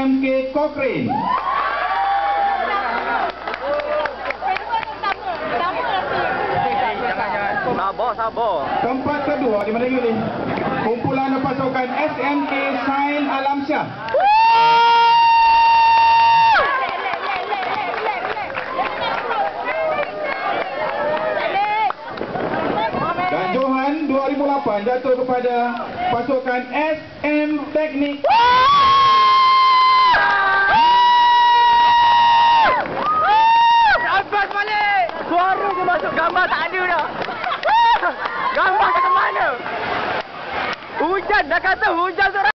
SMK Cochrane. Sabar. Tempat kedua di mana ini? Kumpulan pasukan SMK Sain Alamsyah. Dan Johan 2008 jatuh kepada pasukan SM Teknik. Abas balik. Suara dia masuk gambar tak ada dah. Gambar kat mana? Hujan dah kata hujan suara.